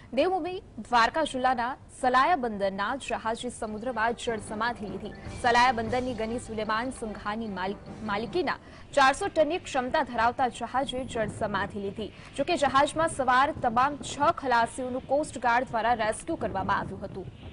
દેવભૂમિ દ્વારકા જિલ્લાના સલાયા બંદરના જહાજે સમુદ્રમાં જળ સમાધિ લીધી। સલાયા બંદરની ગની સુલેમાન સંઘાની માલિકીના 400 ટનની ક્ષમતા ધરાવતા જહાજે જળ સમાધિ લીધી। જોકે જહાજમાં સવાર તમામ 6 ખલાસીઓનું કોસ્ટગાર્ડ દ્વારા રેસ્ક્યુ કરવામાં આવ્યું હતું।